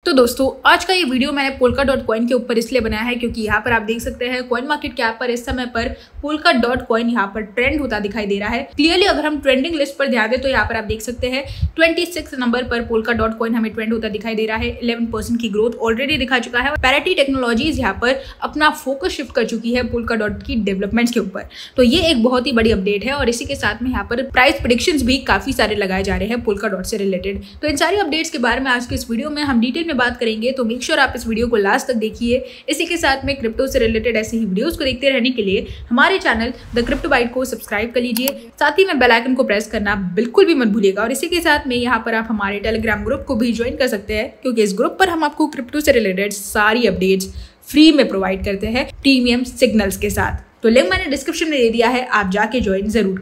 तो दोस्तों आज का ये वीडियो मैंने Polkadot के ऊपर इसलिए बनाया है क्योंकि यहाँ पर आप देख सकते हैं कॉइन मार्केट कैप पर इस समय पर Polkadot यहाँ पर ट्रेंड होता दिखाई दे रहा है। क्लियरली अगर हम ट्रेंडिंग लिस्ट पर ध्यान दें तो यहाँ पर आप देख सकते हैं 26 नंबर पर Polkadot हमें ट्रेंड होता दिखाई दे रहा है। 11% की ग्रोथ ऑलरेडी दिखा चुका है। पैरिटी टेक्नोलॉजीज यहाँ पर अपना फोकस शिफ्ट कर चुकी है Polkadot की डेवलपमेंट्स के ऊपर। तो ये एक बहुत ही बड़ी अपडेट है और इसी के साथ में यहाँ पर प्राइस प्रेडिक्शंस भी काफी सारे लगाए जा रहे हैं Polkadot से रिलेटेड। तो इन सारी अपडेट्स के बारे में आज के इस वीडियो में हम डिटेल में बात करेंगे, तो मेक श्योर आप इस वीडियो को लास्ट तक देखिए। इसी के साथ में क्रिप्टो से रिलेटेड ऐसे ही वीडियोस को देखते रहने के लिए हमारे चैनल द क्रिप्टो बाइट को सब्सक्राइब कर लीजिए, साथ ही में बेल आइकन को प्रेस करना बिल्कुल भी मत भूलिएगा। और इसी के साथ में यहाँ पर आप हमारे टेलीग्राम ग्रुप को भी ज्वाइन कर सकते हैं क्योंकि इस ग्रुप पर हम आपको क्रिप्टो से रिलेटेड सारी अपडेट्स फ्री में प्रोवाइड करते हैं प्रीमियम सिग्नल्स के साथ। तो लिंक मैंने डिस्क्रिप्शन में दे दिया है, आप जाके ज्वाइन जरूर करें।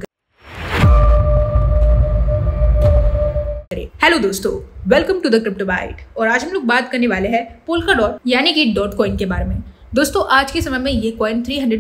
हेलो दोस्तों, welcome to the crypto byte. और आज हम लोग बात करने वाले हैं Polkadot यानी कि डॉट कॉइन के बारे में। दोस्तों आज के समय में ये कॉइन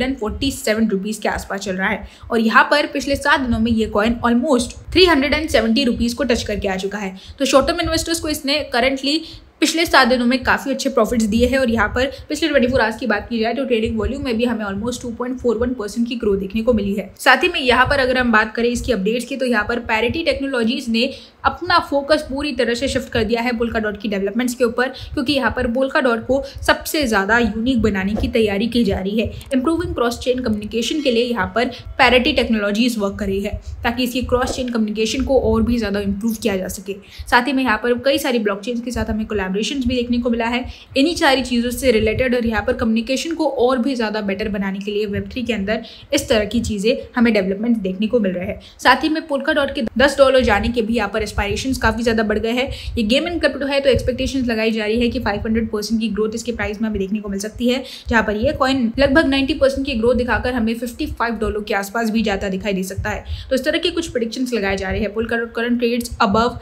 347 रुपीज के आसपास चल रहा है और यहाँ पर पिछले 7 दिनों में ये कॉइन ऑलमोस्ट 370 रुपीज को टच करके आ चुका है। तो शॉर्ट टर्म इन्वेस्टर्स को इसने करंटली पिछले 7 दिनों में काफी अच्छे प्रॉफिट्स दिए हैं। और यहाँ पर पिछले 24 आवर्स की बात की जाए तो ट्रेडिंग वॉल्यूम में भी हमें ऑलमोस्ट 2.41% की ग्रोथ देखने को मिली है। साथ ही में यहाँ पर अगर हम बात करें इसकी अपडेट्स की तो यहाँ पर पैरिटी टेक्नोलॉजीज ने अपना फोकस पूरी तरह से शिफ्ट कर दिया है Polkadot की डेवलपमेंट्स के ऊपर, क्योंकि यहाँ पर Polkadot को सबसे ज्यादा यूनिक बनाने की तैयारी की जा रही है। इंप्रूविंग क्रॉस चेन कम्युनिकेशन के लिए यहाँ पर पैरिटी टेक्नोलॉजीज वर्क कर रही है ताकि इसकी क्रॉस चेन कम्युनिकेशन को और भी ज्यादा इंप्रूव किया जा सके। साथ ही में यहाँ पर कई सारी ब्लॉकचेन्स के साथ हमें कोलैबोरेशंस भी देखने को मिला है इन्हीं सारी चीजों से रिलेटेड। और यहाँ पर कम्युनिकेशन को और भी ज्यादा बेटर बनाने के लिए Web3 के अंदर इस तरह की चीजें हमें डेवलपमेंट देखने को मिल रहे हैं। साथ ही में Polkadot के $10 जाने के भी यहाँ पर एस्पायरेशंस काफी ज्यादा बढ़ गए हैं। ये गेम इन क्रिप्टो है तो एक्सपेक्टेशंस लगाई जा रही है कि 500% की ग्रोथ इसके प्राइस में हमें देखने को मिल सकती है, जहां पर ये कॉइन लगभग 90% की ग्रोथ दिखाकर हमें $55 के आसपास भी जाता दिखाई दे सकता है। तो इस तरह के कुछ प्रेडिक्शंस लगाए जा रहे हैं। Polkadot करंट ट्रेड्स अबव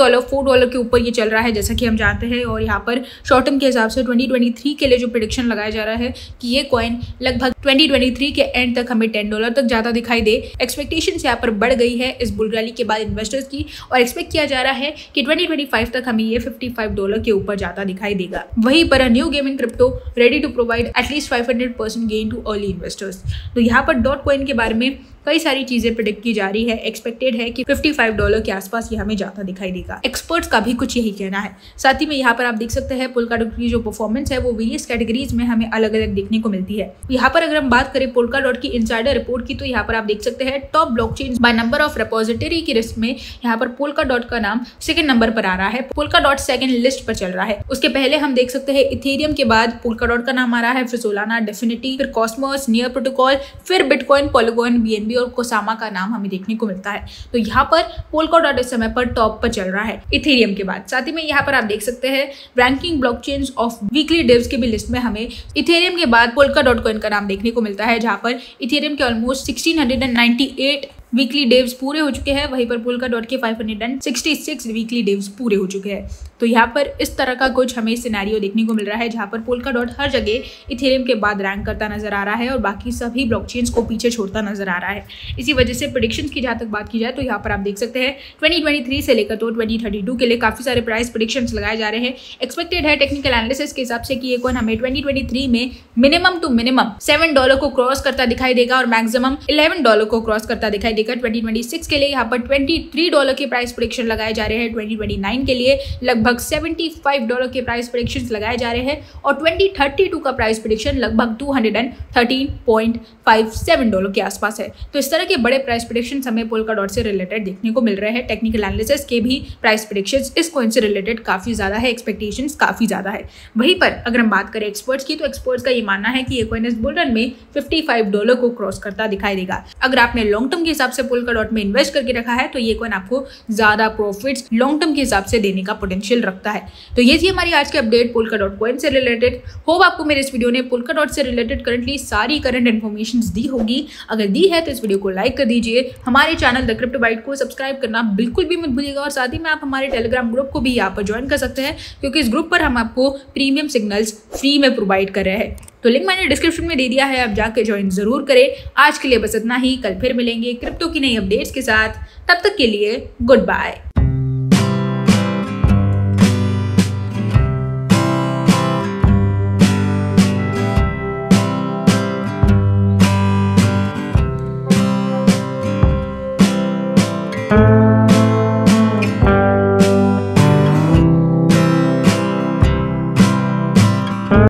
$4 के ऊपर ये चल रहा है जैसा कि हम जानते हैं। और यहाँ पर शॉर्ट टर्म के हिसाब से 2023 के लिए जो प्रेडिक्शन लगाया जा रहा है कि ये कॉइन लगभग 2023 के एंड तक हमें $10 तक जाता दिखाई दे। एक्सपेक्टेशंस यहाँ पर बढ़ गई है इस बुल रैली के बाद इन्वेस्टर्स की, और एक्सपेक्ट किया जा रहा है कि 2025 तक हमें ये $55 के ऊपर जाता दिखाई देगा। वहीं पर new game in crypto ready to provide at least 500% gain to early investors. तो यहाँ पर डॉट कॉइन के बारे में कई सारी चीजें प्रेडिक्ट की जा रही है। एक्सपेक्टेड है कि $55 के आसपास ये हमें जाता दिखाई देगा। एक्सपर्ट्स का भी कुछ यही कहना है। साथ ही में यहाँ पर आप देख सकते हैं Polkadot की जो परफॉर्मेंस है वो वेरियस कैटेगरीज में हमें अलग अलग देखने को मिलती है। यहाँ पर अगर हम बात करें Polkadot की इनसाइडर रिपोर्ट की तो यहाँ पर आप देख सकते हैं top blockchain by number of repository की लिस्ट में यहाँ पर Polkadot का नाम 2nd नंबर पर आ रहा है। Polkadot 2nd लिस्ट पर चल रहा है। उसके पहले हम देख सकते हैं इथेरियम के बाद Polkadot का नाम आ रहा है, फिर सोलाना, डेफिनिटी, फिर कॉस्मोस, नियर प्रोटोकॉल, फिर बिटकॉइन, पॉलीगॉन, BNB और कोसामा का नाम हमें देखने को मिलता है। तो यहाँ पर Polkadot इस समय पर टॉप पर चल रहा है इथेरियम के बाद। साथ ही में यहाँ पर आप देख सकते हैं ranking blockchains of weekly devs की भी लिस्ट में हमें इथेरियम के बाद Polkadot कॉइन का नाम देखने को मिलता है, जहाँ पर इथेरियम के ऑलमोस्ट 1698 वीकली डेव्स पूरे हो चुके हैं, वहीं पर Polkadot के 566 वीकली डेव्स पूरे हो चुके हैं। तो यहाँ पर इस तरह का कुछ हमें सिनेरियो देखने को मिल रहा है जहाँ पर Polkadot हर जगह इथेरियम के बाद रैंक करता नजर आ रहा है और बाकी सभी ब्लॉकचेन्स को पीछे छोड़ता नजर आ रहा है। इसी वजह से प्रेडिक्शंस की जहाँ तक बात की जाए तो यहाँ पर आप देख सकते हैं 2023 से लेकर तो 2032 के लिए काफी सारे प्राइस प्रेडिक्शंस लगाए जा रहे हैं। एक्सपेक्टेड है टेक्निकल एनालिसिस के हिसाब से कि ये कॉइन हमें 2023 में मिनिमम टू मिनिमम $7 को क्रॉस करता दिखाई देगा और मैक्सिमम $11 को क्रॉस करता दिखाई देगा। 2026 के लिए यहाँ पर $23 के प्राइस प्रेडिक्शन लगाए जा रहे हैं। 2029 के लिए लगभग $75 के प्राइस प्रेडिक्शंस लगाए जा रहे हैं और 2032 का प्राइस प्रेडिक्शन लगभग $213.57 के आसपास है। तो इस तरह के बड़े प्राइस प्रेडिक्शंस हमें Polkadot से रिलेटेड देखने को मिल रहे हैं। टेक्निकल एनालिसिस के भी प्राइस प्रेडिक्शंस इस कॉइन से रिलेटेड काफी ज्यादा है, एक्सपेक्टेशंस काफी ज्यादा है। वहीं पर अगर हम बात करें एक्सपर्ट्स की तो एक्सपर्ट्स का ये मानना है कि ये कॉइन इस बुल रन में $55 को क्रॉस करता दिखाई देगा। अगर आपने लॉन्ग टर्म के हिसाब से Polkadot में इन्वेस्ट करके रखा है तो ये कॉइन आपको ज्यादा प्रॉफिट्स लॉन्ग टर्म के हिसाब से देने का पोटेंशियल रखता है। तो ये थी हमारी आज की अपडेट Polkadot कॉइन से रिलेटेड। होप आपको मेरे इस वीडियो ने Polkadot से रिलेटेड करंटली सारी करंट इन्फॉर्मेशन दी होगी। अगर दी है तो इस वीडियो को लाइक कर दीजिए, हमारे चैनल द क्रिप्टो बाइट को सब्सक्राइब करना बिल्कुल भी मत भूलिएगा और साथ ही में आप हमारे टेलीग्राम ग्रुप को भी यहाँ पर ज्वाइन कर सकते हैं क्योंकि इस ग्रुप पर हम आपको प्रीमियम सिग्नल्स फ्री में प्रोवाइड कर रहे हैं। तो लिंक मैंने डिस्क्रिप्शन में दे दिया है, आप जाके ज्वाइन जरूर करें। आज के लिए बस इतना ही, कल फिर मिलेंगे क्रिप्टो की नई अपडेट्स के साथ। तब तक के लिए गुड बाय। है।